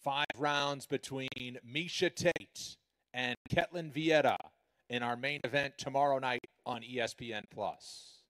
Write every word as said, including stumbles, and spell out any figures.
Five rounds between Miesha Tate and Ketlen Vieira in our main event tomorrow night on E S P N plus.